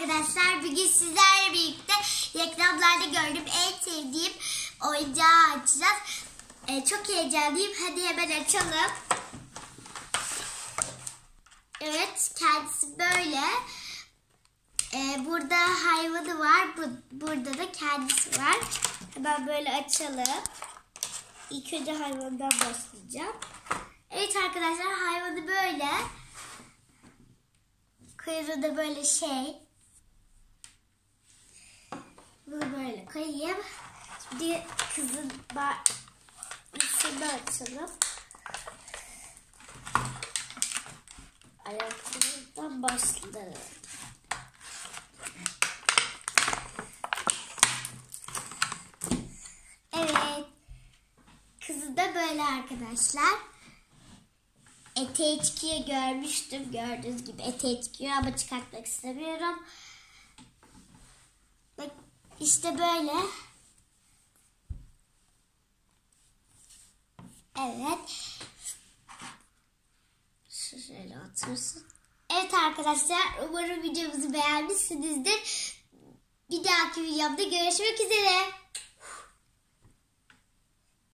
arkadaşlar. Bugün sizlerle birlikte reklamlarda gördüğüm en sevdiğim oyuncağı açacağız. Çok heyecanlıyım. Hadi hemen açalım. Evet, kendisi böyle. Burada hayvanı var. Burada da kendisi var. Hemen böyle açalım. İlk önce hayvandan başlayacağım. Evet arkadaşlar, hayvanı böyle. Kuyruğu da böyle şey. Bunu böyle koyayım. Şimdi kızın üstünü açalım. Ayaklarından başlayalım. Evet. Kızı da böyle arkadaşlar. Eteği çıkıyor, görmüştüm. Gördüğünüz gibi eteği çıkıyor ama çıkartmak istemiyorum. Bak işte böyle. Evet. Şöyle otursun. Evet arkadaşlar, umarım videomuzu beğenmişsinizdir. Bir dahaki videomda görüşmek üzere.